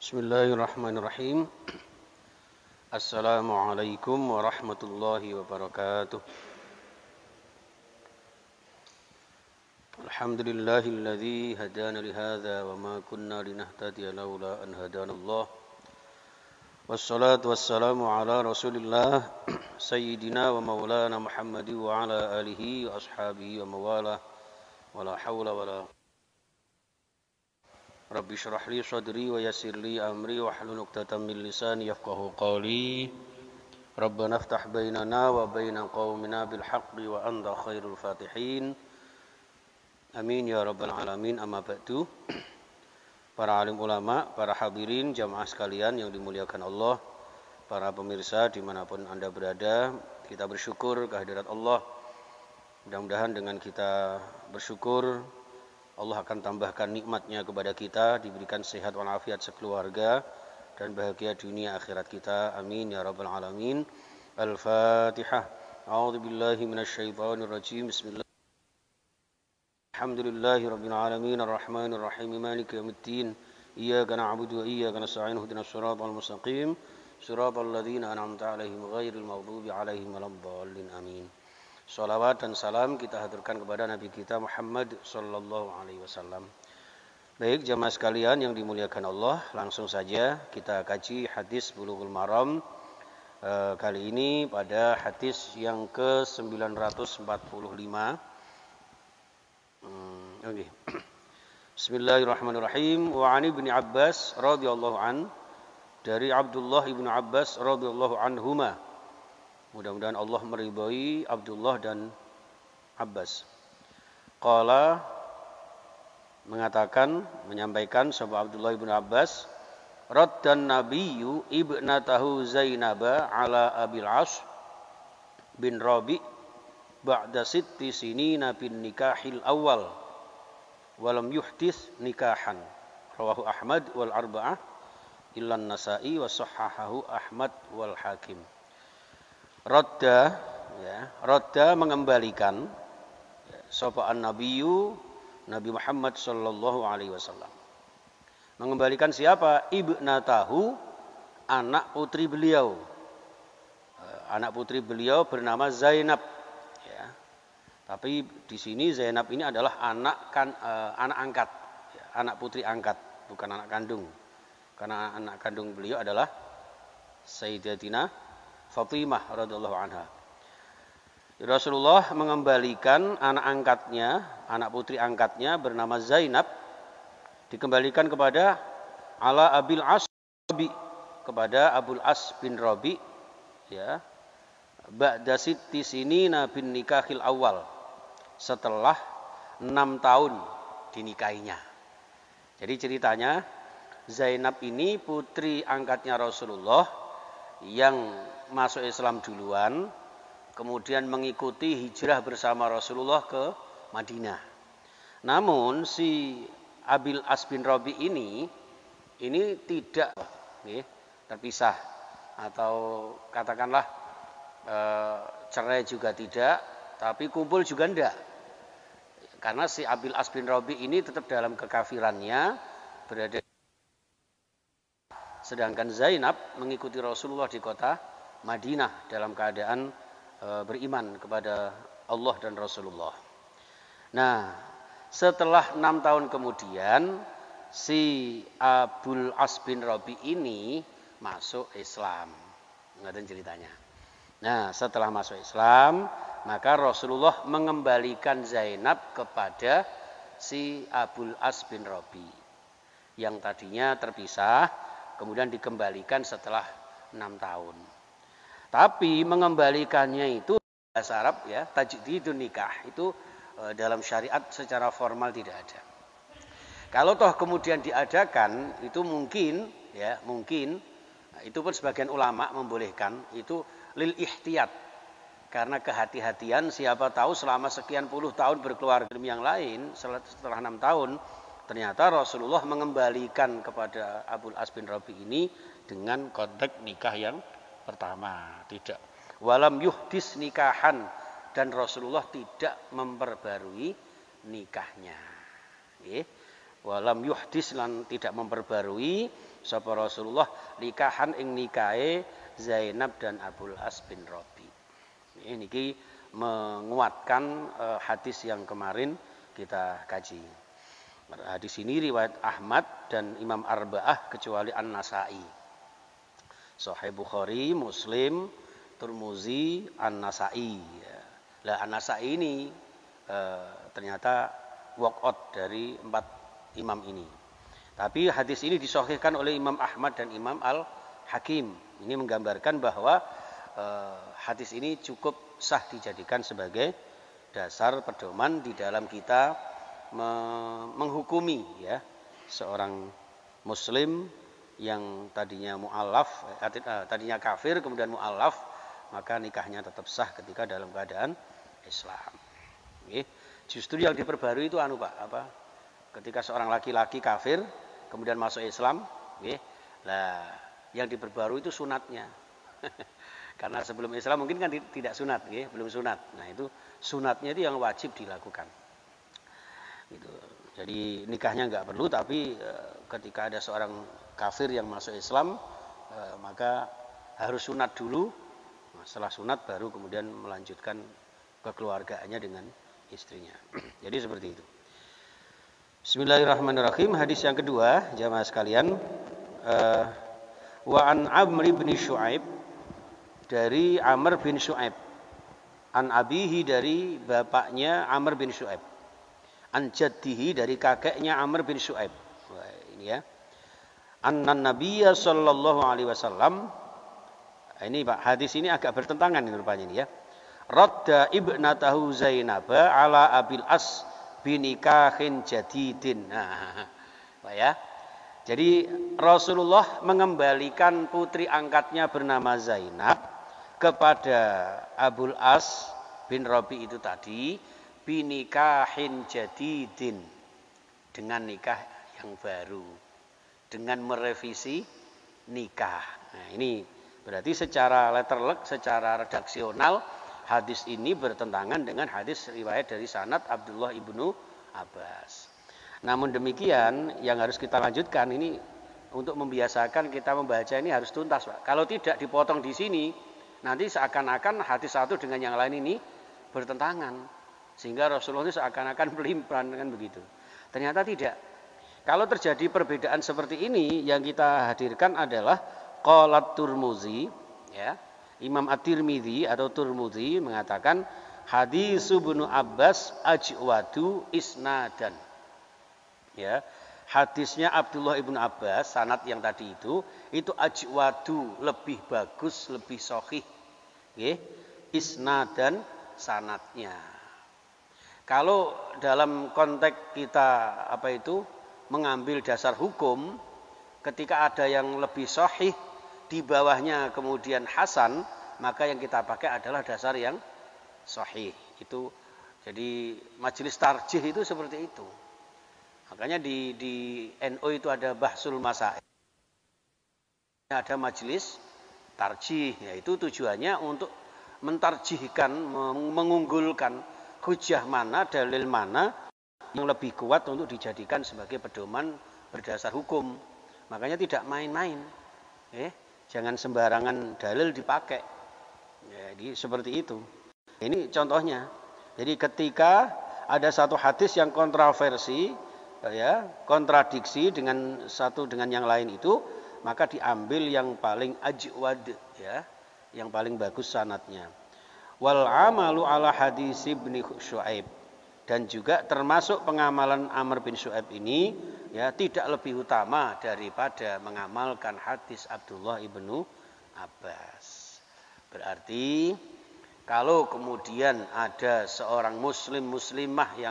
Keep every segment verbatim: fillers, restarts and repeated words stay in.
Bismillahirrahmanirrahim. Assalamualaikum warahmatullahi wabarakatuh. Alhamdulillahilladzi hadana lihadza wa ma kunna linahtadiya laula an hadanallah. Wassalatu wassalamu ala Rasulillah sayyidina wa maulana Muhammad wa ala alihi wa ashabihi wa mawala. Wala haula wala Rabbi syrah li sadri wa yassir li amri wa hlul 'uqdatam min lisani yafqahu qawli. Rabbana iftah bainana wa baina qaumina bil haqqi wa anta khairul fatihin. Amin ya rabbal alamin. Amma ba'du. Para alim ulama, para hadirin jamaah sekalian yang dimuliakan Allah, para pemirsa dimanapun anda berada, kita bersyukur kehadirat Allah. Mudah-mudahan dengan kita bersyukur Allah akan tambahkan nikmatnya kepada kita, diberikan sehat walafiat sekeluarga dan bahagia dunia akhirat kita. Amin ya rabbal alamin. Al-Fatihah. A'udzu billahi minasyaitonir rajim. Bismillah. Alhamdulillahi rabbil alamin arrahmanir rahim maliki yaumiddin. Iyyaka na'budu wa iyyaka nasta'in ihdinas siratal mustaqim. Siratal ladzina an'amta 'alaihim ghairil maghdubi 'alaihim waladdallin. Amin. Salawat dan salam kita haturkan kepada Nabi kita Muhammad sallallahu alaihi wasallam. Baik jamaah sekalian yang dimuliakan Allah, langsung saja kita kaji hadis Bulughul Maram e, kali ini pada hadis yang ke sembilan ratus empat puluh lima. Hmm, okay. Bismillahirrahmanirrahim. Wa 'an Ibnu Abbas radhiyallahu an, dari Abdullah Ibnu Abbas radhiyallahu anhuma. Mudah-mudahan Allah meridhai Abdullah dan Abbas. Qala, mengatakan, menyampaikan sahabat Abdullah bin Abbas, raddan nabiyyu ibnatahu Zainaba ala Abil As bin Rabi ba'da sitti sinina bin nikahil awal walam yuhdits nikahan. Rawahu Ahmad wal arba'ah illa Nasa'i wa sahhahahu Ahmad wal Hakim. Radda, ya, radda mengembalikan ya, sapa an-nabiyyu Nabi Muhammad sallallahu alaihi wasallam. Mengembalikan siapa? Ibnatahu, anak putri beliau. Anak putri beliau bernama Zainab, ya. Tapi di sini Zainab ini adalah anak kan eh, anak angkat, ya, anak putri angkat, bukan anak kandung. Karena anak kandung beliau adalah Sayyidatina Fatimah radhiyallahu anha. Rasulullah mengembalikan anak angkatnya, anak putri angkatnya bernama Zainab, dikembalikan kepada ala Abil As, kepada Abul As bin Rabi, ya. Ba'da sitti sinina bin nikahil awal, setelah enam tahun dinikahinya. Jadi ceritanya Zainab ini putri angkatnya Rasulullah yang masuk Islam duluan, kemudian mengikuti hijrah bersama Rasulullah ke Madinah. Namun si Abil As bin Rabi ini ini tidak nih, terpisah atau katakanlah e, cerai juga tidak, tapi kumpul juga enggak. Karena si Abil As bin Rabi ini tetap dalam kekafirannya, berada, sedangkan Zainab mengikuti Rasulullah di kota Madinah dalam keadaan e, beriman kepada Allah dan Rasulullah. Nah, setelah enam tahun kemudian si Abul As bin Rabi ini masuk Islam. Ngerti ceritanya. Nah, setelah masuk Islam, maka Rasulullah mengembalikan Zainab kepada si Abul As bin Rabi yang tadinya terpisah, kemudian dikembalikan setelah enam tahun. Tapi mengembalikannya itu bahasa Arab, ya, tajdidun nikah itu e, dalam syariat secara formal tidak ada. Kalau toh kemudian diadakan itu mungkin, ya, mungkin itu pun sebagian ulama membolehkan itu lil ihtiyat, karena kehati-hatian, siapa tahu selama sekian puluh tahun berkeluarga yang lain, setelah enam tahun ternyata Rasulullah mengembalikan kepada Abul As bin Rabi ini dengan konteks nikah yang pertama, tidak walam yuhdis nikahan, dan Rasulullah tidak memperbarui nikahnya. walam yuhdis lan tidak memperbarui sapa Rasulullah nikahan ing nikahe Zainab dan Abul As bin Rabi. Ini menguatkan uh, hadis yang kemarin kita kaji. Hadis ini riwayat Ahmad dan Imam Arba'ah kecuali An-Nasa'i. Sahih Bukhari, Muslim, Tirmizi, An-Nasa'i. Lah An-Nasa'i ini uh, ternyata walk out dari empat imam ini. Tapi hadis ini disahihkan oleh Imam Ahmad dan Imam Al-Hakim. Ini menggambarkan bahwa uh, hadis ini cukup sah dijadikan sebagai dasar pedoman di dalam kita me- menghukumi ya seorang muslim yang tadinya mu'allaf, eh, tadinya kafir kemudian mu'allaf, maka nikahnya tetap sah ketika dalam keadaan Islam. Oke. Justru yang diperbarui itu anu Pak, apa? Ketika seorang laki-laki kafir kemudian masuk Islam, oke. Lah, yang diperbarui itu sunatnya. Karena sebelum Islam mungkin kan tidak sunat, ya, belum sunat. Nah itu sunatnya itu yang wajib dilakukan. Gitu. Jadi nikahnya nggak perlu, tapi e, ketika ada seorang kafir yang masuk Islam, e, maka harus sunat dulu. Nah, setelah sunat baru kemudian melanjutkan kekeluargaannya dengan istrinya. Jadi seperti itu. Bismillahirrahmanirrahim. Hadis yang kedua, jamaah sekalian, e, wa an Amr bin Syu'aib, dari Amr bin Syu'aib, an abihi, dari bapaknya Amr bin Syu'aib, an jaddihi, dari kakeknya Amr bin Syu'aib. Wah, ini ya. Annan Nabiyya sallallahu alaihi wasallam. Ini Pak, hadis ini agak bertentangan ini rupanya ini ya. Radda ibnatahu Zainab ala Abil As binikahin jadidin. Nah, Pak ya. Jadi Rasulullah mengembalikan putri angkatnya bernama Zainab kepada Abul As bin Rabi itu tadi binikahin jadidin, dengan nikah yang baru, dengan merevisi nikah. Nah, ini berarti secara letterlek, secara redaksional hadis ini bertentangan dengan hadis riwayat dari sanad Abdullah ibnu Abbas. Namun demikian yang harus kita lanjutkan ini untuk membiasakan kita membaca ini harus tuntas Pak. Kalau tidak dipotong di sini, nanti seakan-akan hadis satu dengan yang lain ini bertentangan. Sehingga Rasulullah itu seakan-akan pelimpan kan begitu. Ternyata tidak. Kalau terjadi perbedaan seperti ini, yang kita hadirkan adalah qalat Tirmizi, ya. Imam At-Tirmidzi atau Tirmizi mengatakan hadis Ibnu Abbas ajwadu isnadan. Ya. Hadisnya Abdullah ibnu Abbas, sanad yang tadi itu, itu ajwadu, lebih bagus, lebih sahih. Nggih, isnadan sanadnya. Kalau dalam konteks kita apa itu mengambil dasar hukum, ketika ada yang lebih sahih, di bawahnya kemudian hasan, maka yang kita pakai adalah dasar yang sahih. Itu jadi majelis tarjih itu seperti itu. Makanya di, di N U itu ada bahsul masail, ada majelis tarjih, yaitu tujuannya untuk mentarjihkan, mengunggulkan hujah mana, dalil mana yang lebih kuat untuk dijadikan sebagai pedoman berdasar hukum. Makanya tidak main-main, eh, jangan sembarangan dalil dipakai. Jadi seperti itu. Ini contohnya. Jadi ketika ada satu hadis yang kontroversi, ya, kontradiksi dengan satu dengan yang lain itu, maka diambil yang paling ajwad, ya, yang paling bagus sanadnya. Wal amalu ala hadis ibni Syu'aib, dan juga termasuk pengamalan Amr bin Syu'aib ini, ya, tidak lebih utama daripada mengamalkan hadis Abdullah ibnu Abbas. Berarti kalau kemudian ada seorang muslim muslimah yang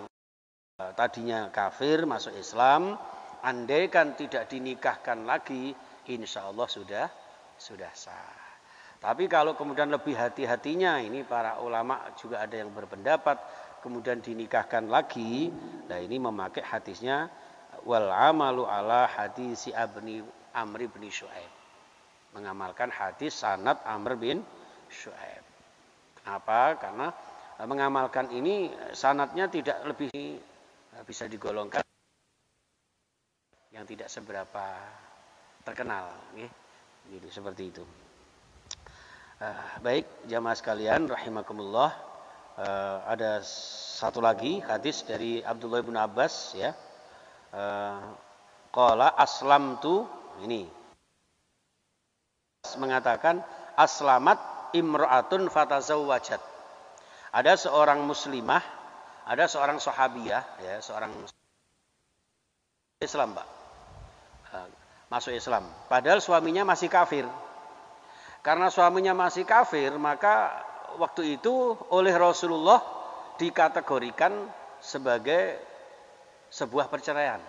tadinya kafir masuk Islam, andaikan tidak dinikahkan lagi, insya Allah sudah sudah sah. Tapi kalau kemudian lebih hati-hatinya, ini para ulama juga ada yang berpendapat kemudian dinikahkan lagi, nah ini memakai hadisnya wal amalu ala hadisi abni Amr bin Syu'aib, mengamalkan hadis sanad Amr bin Syu'aib. Kenapa? Karena mengamalkan ini sanadnya tidak lebih bisa digolongkan yang tidak seberapa terkenal, okay? Gitu, seperti itu. Uh, baik, jamaah sekalian, rahimakumullah. Uh, ada satu lagi hadis dari Abdullah bin Abbas, ya. Uh, Qala aslamtu, ini mengatakan aslamat imra'atun fatazawwajat. Ada seorang muslimah, ada seorang sahabiyah, ya, seorang Islam, Pak. Masuk Islam. Padahal suaminya masih kafir. Karena suaminya masih kafir, maka waktu itu oleh Rasulullah dikategorikan sebagai sebuah perceraian.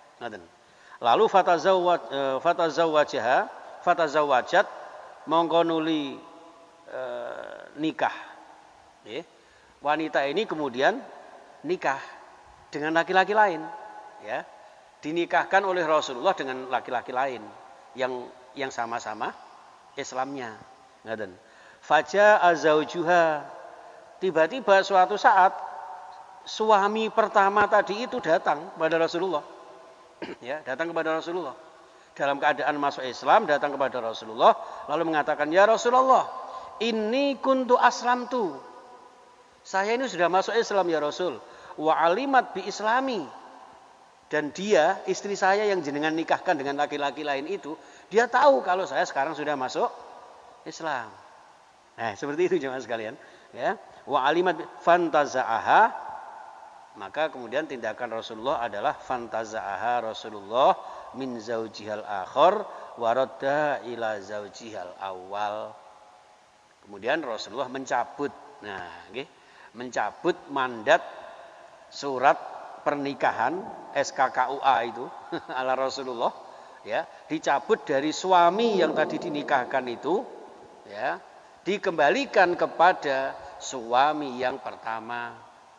Lalu fatazawwaj fatazawwajaha fatazawwajat mongko nuli e, nikah. Ya. Wanita ini kemudian nikah dengan laki-laki lain, ya. Dinikahkan oleh Rasulullah dengan laki-laki lain yang yang sama-sama Islamnya. Ngaten. Faja azaujuha. Tiba-tiba suatu saat suami pertama tadi itu datang kepada Rasulullah. Ya, datang kepada Rasulullah. Dalam keadaan masuk Islam, datang kepada Rasulullah lalu mengatakan, "Ya Rasulullah, inni kuntu aslamtu." Saya ini sudah masuk Islam ya Rasul. Wa alimat bi islami. Dan dia, istri saya yang jenengan nikahkan dengan laki-laki lain itu, dia tahu kalau saya sekarang sudah masuk Islam. Nah, seperti itu jemaah sekalian, ya. Wa alimat fantaza'aha, maka kemudian tindakan Rasulullah adalah fantaza'aha Rasulullah min zaujihal akhir wa radda ila zaujihal awal. Kemudian Rasulullah mencabut, nah, nggih, mencabut mandat surat pernikahan S K K U A itu ala Rasulullah, ya, dicabut dari suami yang tadi dinikahkan itu, ya, dikembalikan kepada suami yang pertama,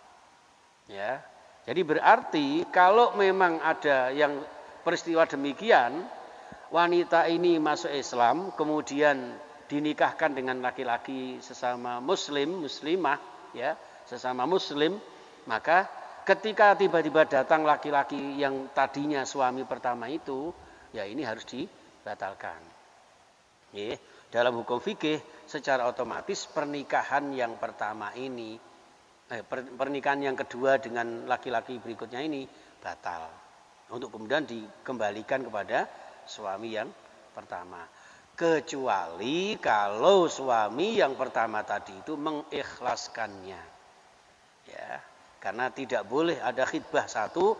ya. Jadi berarti kalau memang ada yang peristiwa demikian, wanita ini masuk Islam kemudian dinikahkan dengan laki-laki sesama muslim, muslimah, ya, sesama muslim, maka ketika tiba-tiba datang laki-laki yang tadinya suami pertama itu, ya ini harus dibatalkan. Ya, dalam hukum fikih secara otomatis pernikahan yang pertama ini, eh, pernikahan yang kedua dengan laki-laki berikutnya ini batal. Untuk kemudian dikembalikan kepada suami yang pertama. Kecuali kalau suami yang pertama tadi itu mengikhlaskannya. Ya. Karena tidak boleh ada khidbah satu,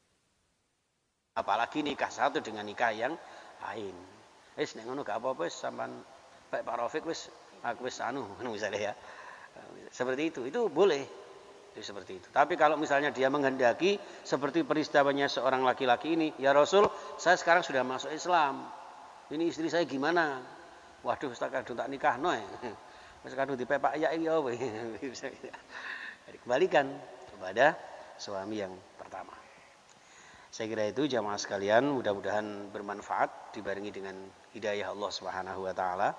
apalagi nikah satu dengan nikah yang lain. Wis nek ngono gak apa-apa wis sampean Pak Rafiq wis aku wis anu misalnya, ya. Seperti itu, itu boleh. Itu seperti itu. Tapi kalau misalnya dia menghendaki seperti peristiwanya seorang laki-laki ini, ya Rasul, saya sekarang sudah masuk Islam. Ini istri saya gimana? Waduh, tak kadung tak nikahno ya. Wis kadung dipepak ya iki apa. Dikembalikan kepada suami yang pertama. Saya kira itu jamaah sekalian, mudah-mudahan bermanfaat dibarengi dengan hidayah Allah Subhanahu wa taala.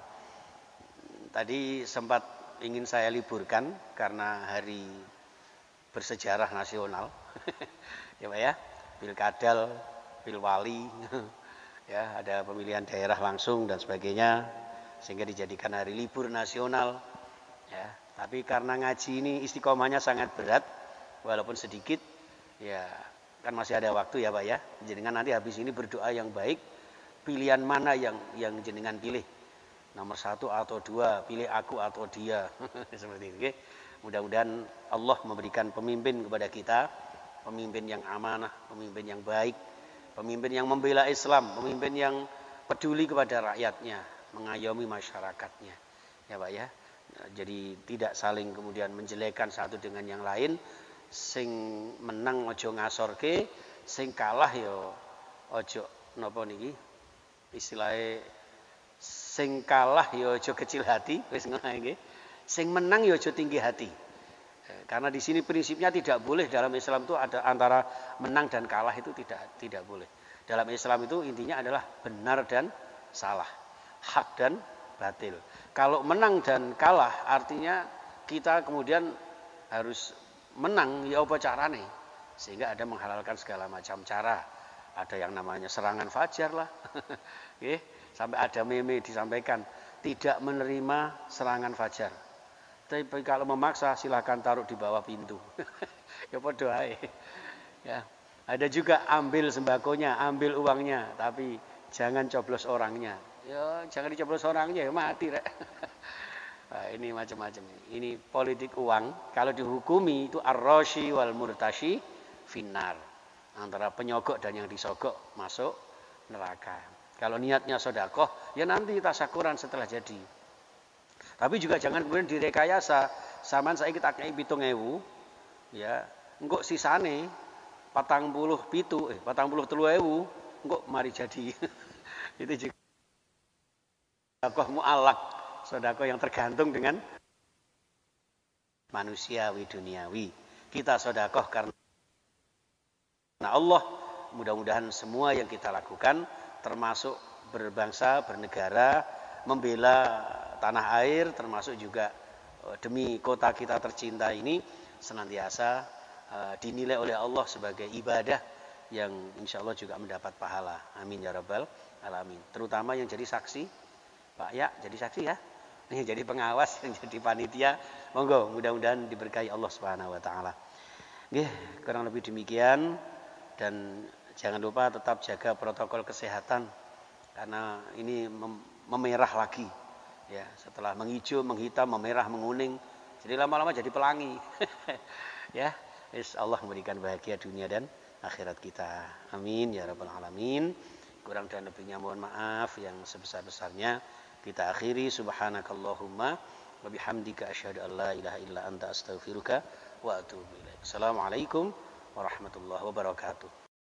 Tadi sempat ingin saya liburkan karena hari bersejarah nasional. Ya Pak ya, Pilkadal, Pilwali, ya, ada pemilihan daerah langsung dan sebagainya, sehingga dijadikan hari libur nasional. Ya, tapi karena ngaji ini istiqomahnya sangat berat, walaupun sedikit, ya kan masih ada waktu ya Pak ya. Jenengan nanti habis ini berdoa yang baik, pilihan mana yang yang jenengan pilih, nomor satu atau dua, pilih aku atau dia. Seperti itu. Okay? Mudah-mudahan Allah memberikan pemimpin kepada kita, pemimpin yang amanah, pemimpin yang baik, pemimpin yang membela Islam, pemimpin yang peduli kepada rakyatnya, mengayomi masyarakatnya. Ya Pak ya. Jadi tidak saling kemudian menjelekkan satu dengan yang lain. Sing menang ojo ngasorke, sing kalah yo ojo napa niki istilahnya, sing kalah yo ojo kecil hati, wis ngono nggih. Sing menang yo ojo tinggi hati. Karena di sini prinsipnya tidak boleh dalam Islam itu ada antara menang dan kalah, itu tidak tidak boleh. Dalam Islam itu intinya adalah benar dan salah, hak dan batil. Kalau menang dan kalah artinya kita kemudian harus menang ya apa carane, sehingga ada menghalalkan segala macam cara ada yang namanya serangan fajar lah. Oke, sampai ada meme disampaikan tidak menerima serangan fajar. Tapi kalau memaksa silahkan taruh di bawah pintu. Ya podo ae. Ya. Ada juga ambil sembakonya, ambil uangnya, tapi jangan coblos orangnya. Ya, jangan dicoblos orangnya, ya mati rek. Nah, ini macam-macam. Ini politik uang. Kalau dihukumi itu ar-rashi wal murtashi finnar. Antara penyogok dan yang disogok masuk neraka. Kalau niatnya sedekah, ya nanti tasyakuran setelah jadi. Tapi juga jangan kemudian direkayasa. Saman saya kita kei pitung ewu, ya, engkau sisane patang puluh pitu, eh patang puluh telu ewu, engkau mari jadi. Itu juga sedekah mu'allaq, sedekah yang tergantung dengan manusiawi duniawi. Kita sedekah karena Allah. Mudah-mudahan semua yang kita lakukan, termasuk berbangsa, bernegara, membela tanah air, termasuk juga demi kota kita tercinta ini, senantiasa uh, dinilai oleh Allah sebagai ibadah yang insya Allah juga mendapat pahala. Amin ya rabbal alamin. Terutama yang jadi saksi, Pak Ya, jadi saksi ya, yang jadi pengawas, yang jadi panitia, monggo mudah-mudahan diberkahi Allah Subhanahu Wa Taala. Nggih, kurang lebih demikian, dan jangan lupa tetap jaga protokol kesehatan karena ini mem- memerah lagi. Ya, setelah menghijau, menghitam, memerah, menguning, jadi lama-lama jadi pelangi. Ya, Allah memberikan bahagia dunia dan akhirat kita. Amin ya rabbal alamin. Kurang dan lebihnya mohon maaf, yang sebesar-besarnya kita akhiri. Subhanakallahumma wa bihamdika asyhadu an la ilaha illa anta astaghfiruka wa atubu ilaik. Assalamualaikum warahmatullahi wabarakatuh.